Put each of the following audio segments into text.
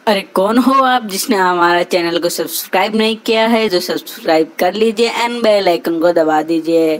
अरे कौन हो आप जिसने हमारा चैनल को सब्सक्राइब नहीं किया है? जो सब्सक्राइब कर लीजिए एंड बेल आइकन को दबा दीजिए।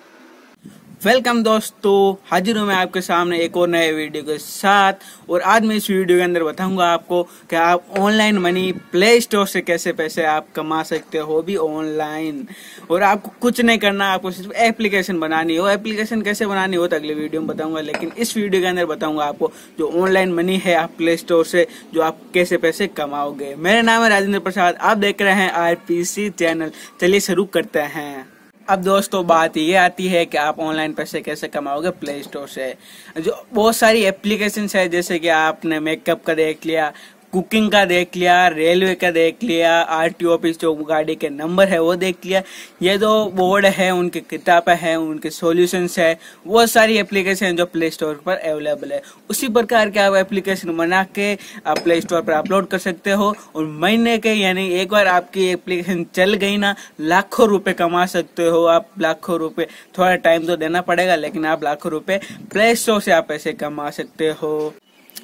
वेलकम दोस्तों, हाजिर हूँ मैं आपके सामने एक और नए वीडियो के साथ। और आज मैं इस वीडियो के अंदर बताऊंगा आपको कि आप ऑनलाइन मनी प्ले स्टोर से कैसे पैसे आप कमा सकते हो भी ऑनलाइन। और आपको कुछ नहीं करना, आपको सिर्फ एप्लीकेशन बनानी हो। एप्लीकेशन कैसे बनानी हो तो अगले वीडियो में बताऊंगा, लेकिन इस वीडियो के अंदर बताऊंगा आपको जो ऑनलाइन मनी है आप प्ले स्टोर से जो आप कैसे पैसे कमाओगे। मेरा नाम है राजेंद्र प्रसाद, आप देख रहे हैं आरपीसी चैनल। चलिए शुरू करते हैं। अब दोस्तों बात ये आती है कि आप ऑनलाइन पैसे कैसे कमाओगे प्ले स्टोर से। जो बहुत सारी एप्लीकेशंस है, जैसे कि आपने मेकअप का देख लिया, कुकिंग का देख लिया, रेलवे का देख लिया, आरटीओ ऑफिस जो गाड़ी के नंबर है वो देख लिया। ये जो बोर्ड है, उनकी किताबें हैं, उनके सॉल्यूशंस है, वो सारी एप्लीकेशन जो प्ले स्टोर पर अवेलेबल है। उसी प्रकार के आप एप्लीकेशन बना के आप प्ले स्टोर पर अपलोड कर सकते हो। और महीने के यानी एक बार आपकी एप्लीकेशन चल गई ना, लाखों रुपए कमा सकते हो आप। लाखों रुपए, थोड़ा टाइम तो देना पड़ेगा, लेकिन आप लाखों रुपए प्ले स्टोर से आप पैसे कमा सकते हो।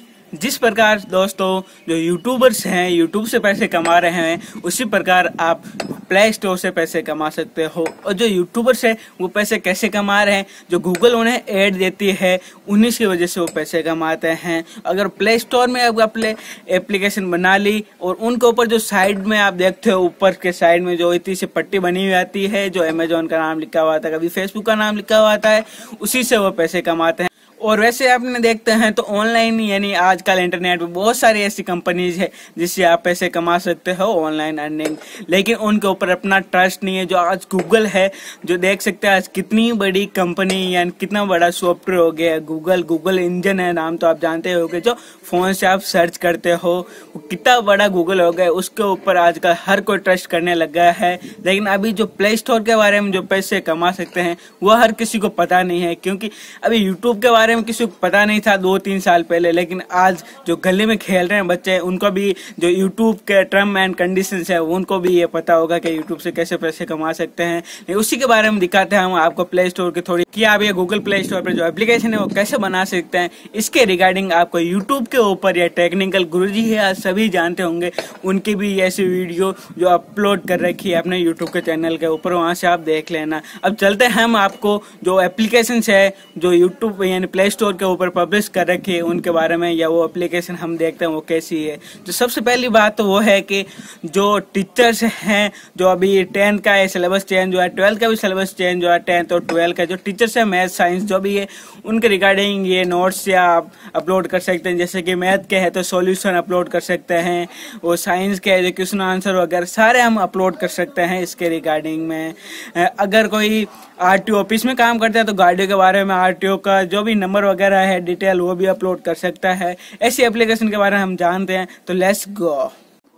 जिस प्रकार दोस्तों जो यूट्यूबर्स हैं यूट्यूब से पैसे कमा रहे हैं, उसी प्रकार आप प्ले स्टोर से पैसे कमा सकते हो। और जो यूट्यूबर्स हैं वो पैसे कैसे कमा रहे हैं, जो गूगल उन्हें ऐड देती है उन्हीं की वजह से वो पैसे कमाते हैं। अगर प्ले स्टोर में आप अपने एप्लीकेशन बना ली और उनके ऊपर जो साइड में आप देखते हो, ऊपर के साइड में जो इतनी सी पट्टी बनी हुई आती है, जो अमेजोन का नाम लिखा हुआ आता है, कभी फेसबुक का नाम लिखा हुआ आता है, उसी से वो पैसे कमाते हैं। और वैसे आपने देखते हैं तो ऑनलाइन यानी आजकल इंटरनेट पे बहुत सारी ऐसी कंपनीज है जिससे आप पैसे कमा सकते हो ऑनलाइन अर्निंग, लेकिन उनके ऊपर अपना ट्रस्ट नहीं है। जो आज गूगल है, जो देख सकते हैं आज कितनी बड़ी कंपनी यानी कितना बड़ा सॉफ्टवेयर हो गया है गूगल इंजन है, नाम तो आप जानते होंगे। जो फोन से आप सर्च करते हो वो कितना बड़ा गूगल हो गया, उसके ऊपर आजकल हर कोई ट्रस्ट करने लग गया है। लेकिन अभी जो प्ले स्टोर के बारे में जो पैसे कमा सकते हैं वो हर किसी को पता नहीं है, क्योंकि अभी यूट्यूब के बारे में किसी को पता नहीं था 2-3 साल पहले। लेकिन आज जो गली में खेल रहे हैं बच्चे, उनको भी जो यूट्यूब के टर्म एंड कंडीशंस है उनको भी ये पता होगा कि यूट्यूब से कैसे पैसे कमा सकते हैं। उसी के बारे में दिखाते हैं हम आपको प्ले स्टोर की थोड़ी, कि आप ये गूगल प्ले स्टोर पर जो एप्लीकेशन है वो कैसे बना सकते हैं। इसके रिगार्डिंग आपको यूट्यूब के ऊपर या टेक्निकल गुरुजी है आज सभी जानते होंगे, उनकी भी ऐसी वीडियो जो अपलोड कर रखी है अपने यूट्यूब के चैनल के ऊपर, वहां से आप देख लेना। अब चलते हैं हम आपको जो एप्लीकेशन है जो यूट्यूब यानी प्ले स्टोर के ऊपर पब्लिश कर रखी है उनके बारे में, या वो एप्लीकेशन हम देखते हैं वो कैसी है। तो सबसे पहली बात तो वो है कि जो टीचर्स हैं, जो अभी 10th का सिलेबस चेंज हुआ है, 12th का भी सिलेबस चेंज हुआ है, 10th और 12th का जो टीचर्स है मैथ साइंस जो भी है, उनके रिगार्डिंग ये नोट्स या आप अपलोड कर सकते हैं। जैसे कि मैथ के है तो सॉल्यूशन अपलोड कर सकते हैं, और साइंस के है जो क्वेश्चन आंसर वगैरह सारे हम अपलोड कर सकते हैं इसके रिगार्डिंग में। अगर कोई आरटीओ ऑफिस में काम करता है तो गाड़ियों के बारे में, आरटीओ का जो भी नंबर वगैरह है डिटेल वो भी अपलोड कर सकता है। ऐसी एप्लीकेशन के बारे में हम जानते हैं, तो लेट्स गो।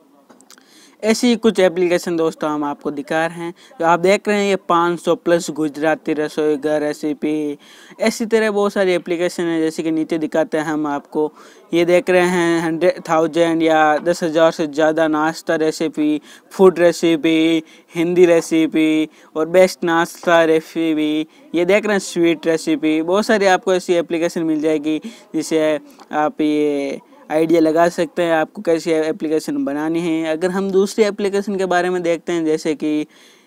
ऐसी कुछ एप्लीकेशन दोस्तों हम आपको दिखा रहे हैं। जो आप देख रहे हैं ये 500 प्लस गुजराती रसोई घर रेसिपी, ऐसी तरह बहुत सारी एप्लीकेशन है। जैसे कि नीचे दिखाते हैं हम आपको, ये देख रहे हैं 100,000 या 10,000 से ज़्यादा नाश्ता recipe, food recipe, Hindi recipe और बेस्ट नाश्ता रेसिपी। ये देख रहे हैं स्वीट रेसिपी। बहुत सारी आपको ऐसी एप्लीकेशन मिल जाएगी जिसे आप ये आइडिया लगा सकते हैं आपको कैसी एप्लीकेशन बनानी है। अगर हम दूसरी एप्लीकेशन के बारे में देखते हैं, जैसे कि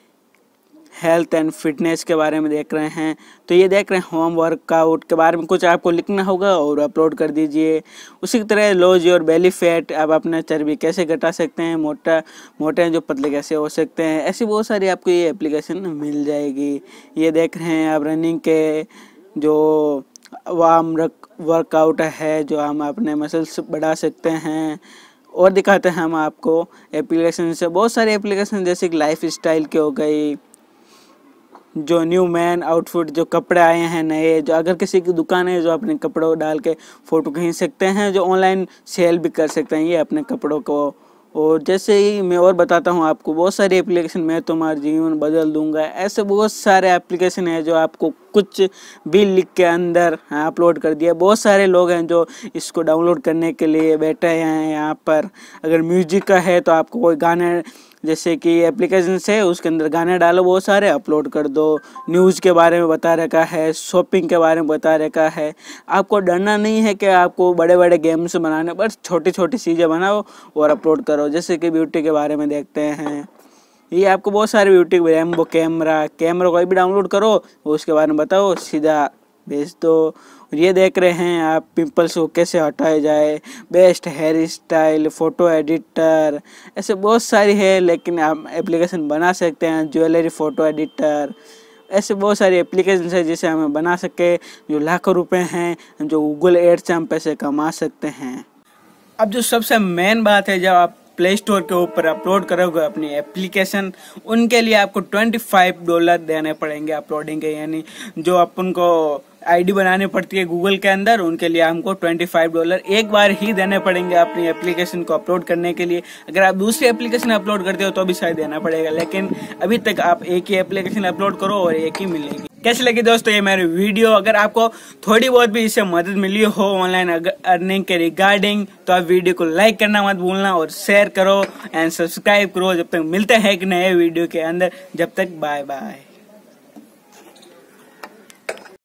हेल्थ एंड फिटनेस के बारे में देख रहे हैं, तो ये देख रहे हैं होम वर्कआउट के बारे में कुछ आपको लिखना होगा और अपलोड कर दीजिए। उसी की तरह लॉस योर बेली फैट, आप अपना चर्बी कैसे घटा सकते हैं, मोटे हैं जो पतले कैसे हो सकते हैं। ऐसी बहुत सारी आपको ये एप्लीकेशन मिल जाएगी। ये देख रहे हैं आप रनिंग के जो वार्म वर्कआउट है, जो हम अपने मसल्स बढ़ा सकते हैं। और दिखाते हैं हम आपको एप्लीकेशन से बहुत सारे एप्लीकेशन, जैसे कि लाइफ स्टाइल की हो गई, जो न्यू मैन आउटफिट जो कपड़े आए हैं नए, जो अगर किसी की दुकान है जो अपने कपड़ों डाल के फ़ोटो खींच सकते हैं, जो ऑनलाइन सेल भी कर सकते हैं ये अपने कपड़ों को। और जैसे ही मैं और बताता हूँ आपको बहुत सारी एप्लीकेशन, मैं तुम्हारा जीवन बदल दूंगा, ऐसे बहुत सारे एप्लीकेशन है जो आपको कुछ भी लिख के अंदर अपलोड कर दिया। बहुत सारे लोग हैं जो इसको डाउनलोड करने के लिए बैठे हैं यहाँ पर। अगर म्यूजिक का है तो आपको कोई गाने जैसे कि एप्लीकेशन है उसके अंदर गाने डालो, बहुत सारे अपलोड कर दो। न्यूज़ के बारे में बता रखा है, शॉपिंग के बारे में बता रखा है। आपको डरना नहीं है कि आपको बड़े बड़े गेम्स बनाने, बस छोटी छोटी चीज़ें बनाओ और अपलोड करो। जैसे कि ब्यूटी के बारे में देखते हैं, ये आपको बहुत सारे ब्यूटी रैम्बो कैमरा कोई भी डाउनलोड करो, उसके बारे में बताओ, सीधा भेज दो। ये देख रहे हैं आप पिंपल्स को कैसे हटाया जाए, best hair style, photo editor, ऐसे बहुत सारी है। लेकिन आप एप्लीकेशन बना सकते हैं, ज्वेलरी फोटो एडिटर, ऐसे बहुत सारी एप्लीकेशन है जिसे हम बना सके, जो लाखों रुपए हैं, जो गूगल एड्स से हम पैसे कमा सकते हैं। अब जो सबसे मेन बात है, जब आप प्ले स्टोर के ऊपर अपलोड करोगे अपनी एप्लीकेशन, उनके लिए आपको $25 देने पड़ेंगे अपलोडिंग के। यानी जो अपन को आईडी बनानी पड़ती है गूगल के अंदर, उनके लिए हमको $25 एक बार ही देने पड़ेंगे अपनी एप्लीकेशन को अपलोड करने के लिए। अगर आप दूसरी एप्लीकेशन अपलोड करते हो तो भी शायद देना पड़ेगा, लेकिन अभी तक आप एक ही एप्लीकेशन अपलोड करो और एक ही मिलेगी। कैसी लगी दोस्तों ये मेरी वीडियो? अगर आपको थोड़ी बहुत भी इससे मदद मिली हो ऑनलाइन अर्निंग के रिगार्डिंग, तो आप वीडियो को लाइक करना मत भूलना और शेयर करो एंड सब्सक्राइब करो। जब तक मिलते हैं एक नए वीडियो के अंदर, जब तक बाय बाय।